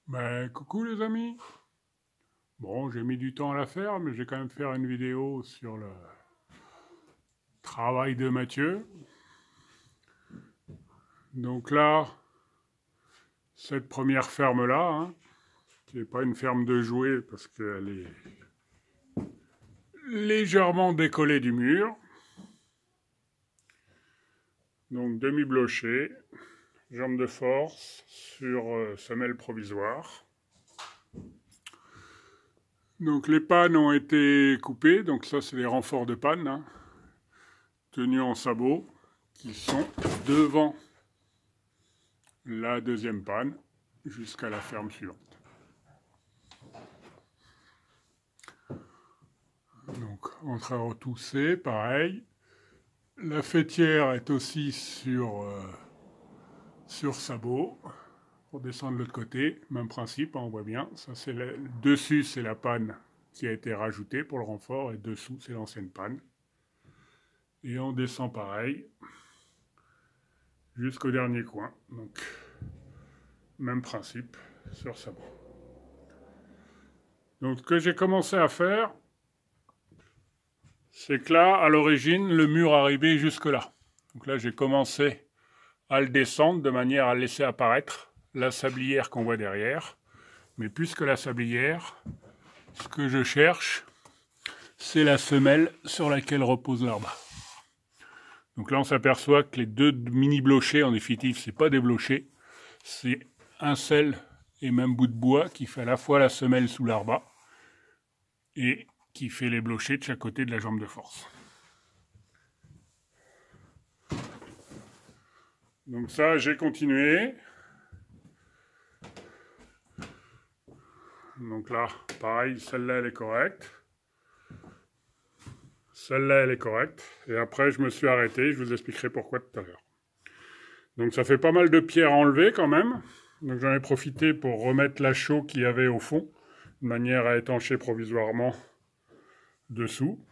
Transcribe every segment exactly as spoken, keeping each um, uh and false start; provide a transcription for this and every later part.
Ben, coucou les amis. Bon, j'ai mis du temps à la faire, mais j'ai quand même faire une vidéo sur le travail de Mathieu. Donc là, cette première ferme-là, hein, qui n'est pas une ferme de jouets parce qu'elle est légèrement décollée du mur. Donc demi-bloché, jambe de force sur euh, semelle provisoire. Donc les pannes ont été coupées, donc ça c'est les renforts de panne, hein, tenus en sabot, qui sont devant la deuxième panne jusqu'à la ferme suivante. Donc entre à retousser, pareil. La fêtière est aussi sur, euh, sur sabot. Pour descendre de l'autre côté, même principe, hein, on voit bien. Ça, c'est le dessus, c'est la panne qui a été rajoutée pour le renfort, et dessous, c'est l'ancienne panne. Et on descend pareil jusqu'au dernier coin. Donc, même principe sur sabot. Donc, ce que j'ai commencé à faire, c'est que là, à l'origine, le mur arrivait jusque là. Donc là, j'ai commencé à le descendre de manière à laisser apparaître la sablière qu'on voit derrière. Mais puisque la sablière, ce que je cherche, c'est la semelle sur laquelle repose l'arbre. Donc là, on s'aperçoit que les deux mini-blochers, en définitive, c'est pas des blochers, c'est un seul et même bout de bois qui fait à la fois la semelle sous l'arbre et qui fait les blochers de chaque côté de la jambe de force. Donc ça, j'ai continué. Donc là, pareil, celle-là, elle est correcte. Celle-là, elle est correcte. Et après, je me suis arrêté. Je vous expliquerai pourquoi tout à l'heure. Donc ça fait pas mal de pierres à enlever quand même. Donc j'en ai profité pour remettre la chaux qu'il y avait au fond, de manière à étancher provisoirement dessous.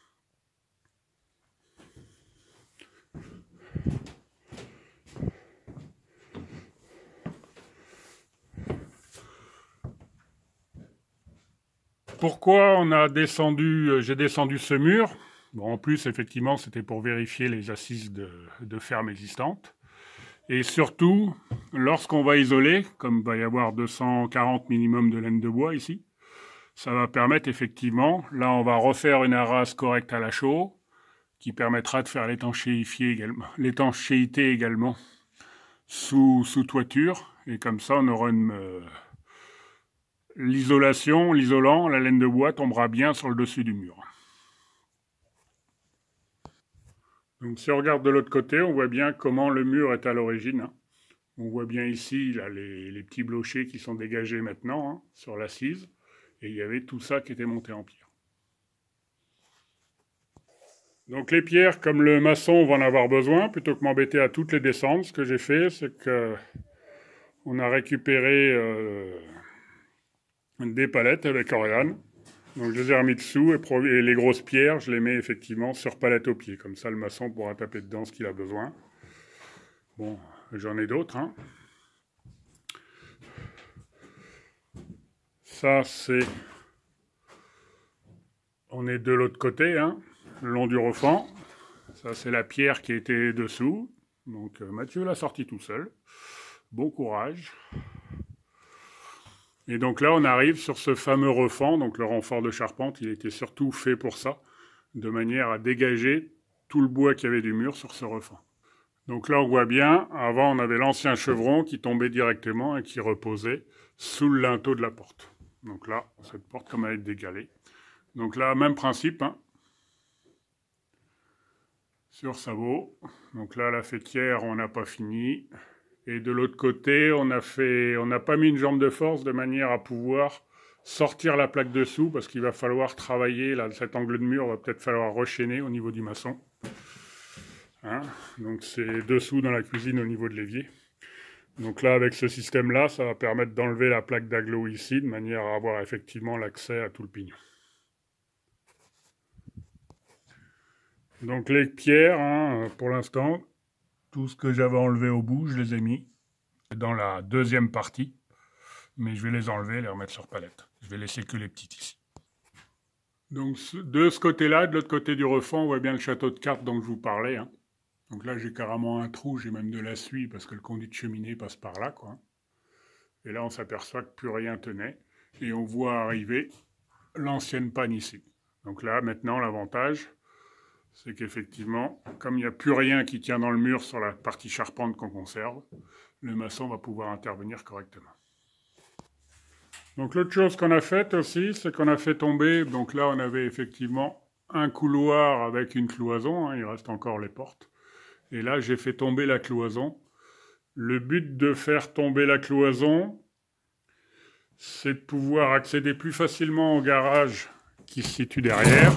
Pourquoi on a descendu, j'ai descendu ce mur? Bon, en plus, effectivement, c'était pour vérifier les assises de, de ferme existantes. Et surtout, lorsqu'on va isoler, comme il va y avoir deux cent quarante minimum de laine de bois ici, ça va permettre effectivement, là on va refaire une arrase correcte à la chaux, qui permettra de faire l'étanchéité également, l'étanchéité également sous, sous toiture, et comme ça on aura une... Euh, l'isolation, l'isolant, la laine de bois tombera bien sur le dessus du mur. Donc si on regarde de l'autre côté, on voit bien comment le mur est à l'origine. On voit bien ici là, les, les petits blochers qui sont dégagés maintenant hein, sur l'assise. Et il y avait tout ça qui était monté en pierre. Donc les pierres, comme le maçon va en avoir besoin, plutôt que m'embêter à toutes les descendre, ce que j'ai fait, c'est que on a récupéré euh, des palettes avec Oriane. Donc je les ai remis dessous et, et les grosses pierres, je les mets effectivement sur palette au pied. Comme ça, le maçon pourra taper dedans ce qu'il a besoin. Bon, j'en ai d'autres. Hein. Ça, c'est... On est de l'autre côté, hein, le long du refend. Ça, c'est la pierre qui était dessous. Donc euh, Mathieu l'a sorti tout seul. Bon courage. Et donc là, on arrive sur ce fameux refend, donc le renfort de charpente, il était surtout fait pour ça, de manière à dégager tout le bois qu'il y avait du mur sur ce refend. Donc là, on voit bien, avant, on avait l'ancien chevron qui tombait directement et qui reposait sous le linteau de la porte. Donc là, cette porte, comme elle est décalée. Donc là, même principe, hein, sur sabot. Donc là, la fêtière, on n'a pas fini. Et de l'autre côté, on a fait, on n'a pas mis une jambe de force de manière à pouvoir sortir la plaque dessous parce qu'il va falloir travailler, là, cet angle de mur, va peut-être falloir rechaîner au niveau du maçon. Hein, donc c'est dessous dans la cuisine au niveau de l'évier. Donc là, avec ce système-là, ça va permettre d'enlever la plaque d'agglo ici de manière à avoir effectivement l'accès à tout le pignon. Donc les pierres, hein, pour l'instant, tout ce que j'avais enlevé au bout, je les ai mis dans la deuxième partie. mais je vais les enlever et les remettre sur palette. Je vais laisser que les petites ici. Donc de ce côté-là, de l'autre côté du refend, on voit bien le château de cartes dont je vous parlais. Hein. Donc là, j'ai carrément un trou, j'ai même de la suie parce que le conduit de cheminée passe par là, quoi. Et là, on s'aperçoit que plus rien tenait. Et on voit arriver l'ancienne panne ici. Donc là, maintenant, l'avantage, c'est qu'effectivement, comme il n'y a plus rien qui tient dans le mur sur la partie charpente qu'on conserve, le maçon va pouvoir intervenir correctement. Donc l'autre chose qu'on a faite aussi, c'est qu'on a fait tomber, donc là on avait effectivement un couloir avec une cloison, hein, il reste encore les portes. Et là j'ai fait tomber la cloison. Le but de faire tomber la cloison, c'est de pouvoir accéder plus facilement au garage qui se situe derrière.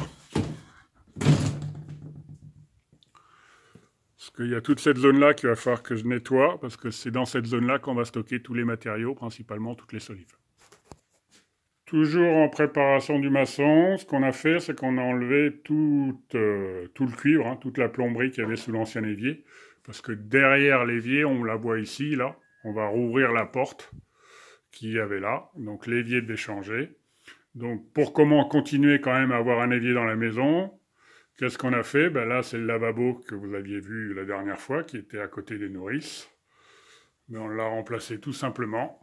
Parce qu'il y a toute cette zone-là qu'il va falloir que je nettoie, parce que c'est dans cette zone-là qu'on va stocker tous les matériaux, principalement toutes les solives. Toujours en préparation du maçon, ce qu'on a fait, c'est qu'on a enlevé tout, euh, tout le cuivre, hein, toute la plomberie qu'il y avait sous l'ancien évier. Parce que derrière l'évier, on la voit ici, là, on va rouvrir la porte qu'il y avait là. Donc l'évier devait changer. Donc pour comment continuer quand même à avoir un évier dans la maison, qu'est-ce qu'on a fait? Ben là, c'est le lavabo que vous aviez vu la dernière fois, qui était à côté des nourrices. Mais on l'a remplacé tout simplement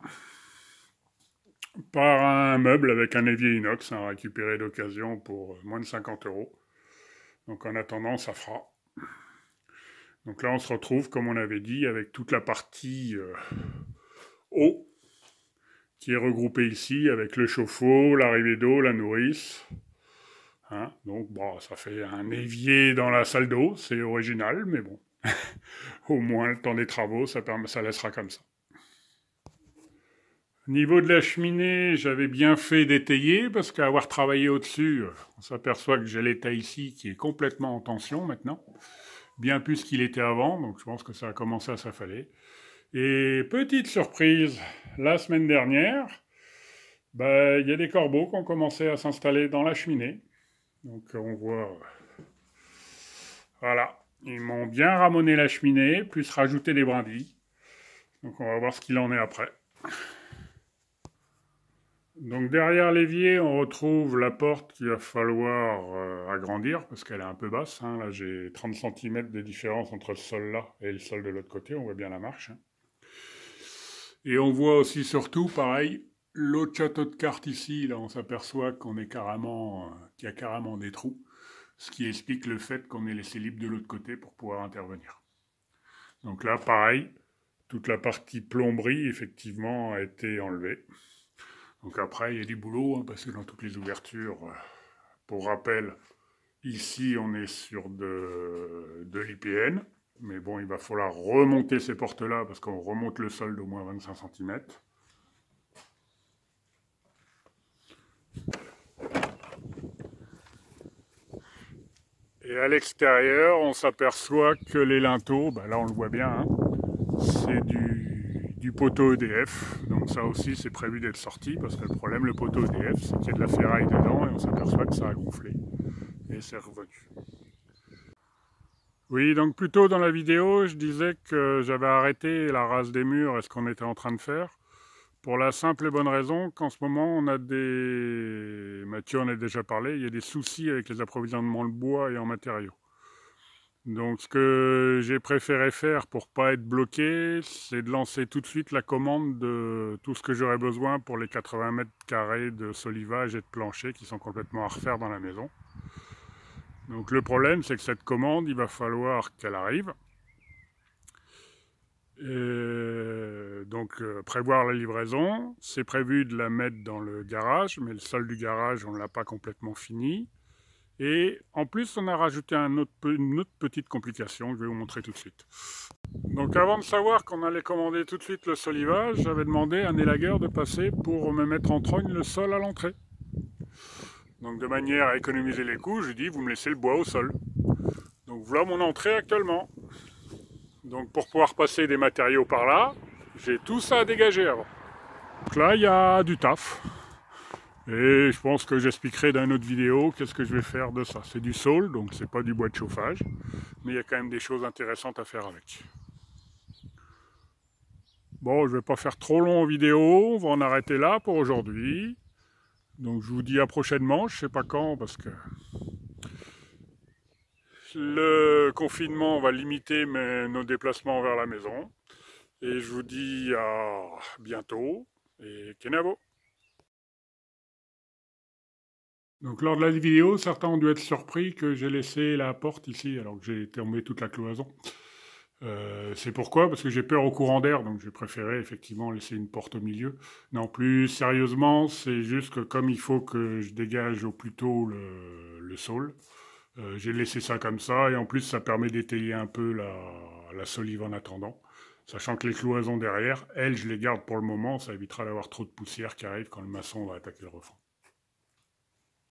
par un meuble avec un évier inox, hein, récupéré d'occasion pour moins de cinquante euros. Donc en attendant, ça fera. Donc là, on se retrouve, comme on avait dit, avec toute la partie euh, eau, qui est regroupée ici, avec le chauffe-eau, l'arrivée d'eau, la nourrice. Hein, donc bon, ça fait un évier dans la salle d'eau, c'est original, mais bon. Au moins, le temps des travaux, ça, permet, ça laissera comme ça. Au niveau de la cheminée, j'avais bien fait d'étayer, parce qu'à avoir travaillé au-dessus, on s'aperçoit que j'ai l'état ici qui est complètement en tension maintenant, bien plus qu'il était avant, donc je pense que ça a commencé à s'affaler. Et petite surprise, la semaine dernière, bah, y a des corbeaux qui ont commencé à s'installer dans la cheminée. Donc on voit, voilà, ils m'ont bien ramoné la cheminée, plus rajouté des brindilles. Donc on va voir ce qu'il en est après. Donc derrière l'évier, on retrouve la porte qu'il va falloir euh, agrandir, parce qu'elle est un peu basse. Hein. Là, j'ai trente centimètres de différence entre ce sol-là et le sol de l'autre côté, on voit bien la marche. Hein. Et on voit aussi surtout, pareil, l'autre château de cartes ici, là on s'aperçoit qu'on est carrément, euh, qu'il y a carrément des trous, ce qui explique le fait qu'on ait laissé libre de l'autre côté pour pouvoir intervenir. Donc là, pareil, toute la partie plomberie, effectivement, a été enlevée. Donc après, il y a du boulot, hein, parce que dans toutes les ouvertures, euh, pour rappel, ici on est sur de, de l'I P N, mais bon, il va falloir remonter ces portes-là, parce qu'on remonte le sol d'au moins vingt-cinq centimètres. Et à l'extérieur, on s'aperçoit que les linteaux, bah là on le voit bien, hein, c'est du, du poteau E D F. Donc ça aussi c'est prévu d'être sorti, parce que le problème, le poteau E D F, c'est qu'il y a de la ferraille dedans et on s'aperçoit que ça a gonflé. Et c'est revenu. Oui, donc plus tôt dans la vidéo, je disais que j'avais arrêté la rase des murs et ce qu'on était en train de faire. Pour la simple et bonne raison qu'en ce moment, on a des... Mathieu en a déjà parlé, il y a des soucis avec les approvisionnements de bois et en matériaux. Donc ce que j'ai préféré faire pour ne pas être bloqué, c'est de lancer tout de suite la commande de tout ce que j'aurais besoin pour les quatre-vingts mètres carrés de solivage et de plancher qui sont complètement à refaire dans la maison. Donc le problème, c'est que cette commande, il va falloir qu'elle arrive. Et donc euh, prévoir la livraison, c'est prévu de la mettre dans le garage, mais le sol du garage, on ne l'a pas complètement fini. Et en plus, on a rajouté un autre, une autre petite complication, je vais vous montrer tout de suite. Donc avant de savoir qu'on allait commander tout de suite le solivage, j'avais demandé à un élagueur de passer pour me mettre en trogne le sol à l'entrée. Donc de manière à économiser les coûts, je lui dis, vous me laissez le bois au sol. Donc voilà mon entrée actuellement. Donc pour pouvoir passer des matériaux par là, j'ai tout ça à dégager avant. Donc là, il y a du taf. Et je pense que j'expliquerai dans une autre vidéo qu'est-ce que je vais faire de ça. C'est du saule, donc c'est pas du bois de chauffage. Mais il y a quand même des choses intéressantes à faire avec. Bon, je vais pas faire trop long en vidéo, on va en arrêter là pour aujourd'hui. Donc je vous dis à prochainement, je sais pas quand parce que le confinement va limiter mes, nos déplacements vers la maison. Et je vous dis à bientôt et Kenavo. Donc lors de la vidéo, certains ont dû être surpris que j'ai laissé la porte ici alors que j'ai tombé toute la cloison. Euh, c'est pourquoi, parce que j'ai peur au courant d'air, donc j'ai préféré effectivement laisser une porte au milieu. Non, plus sérieusement, c'est juste que comme il faut que je dégage au plus tôt le, le saule, euh, j'ai laissé ça comme ça, et en plus ça permet d'étayer un peu la, la solive en attendant. Sachant que les cloisons derrière, elles, je les garde pour le moment, ça évitera d'avoir trop de poussière qui arrive quand le maçon va attaquer le refend.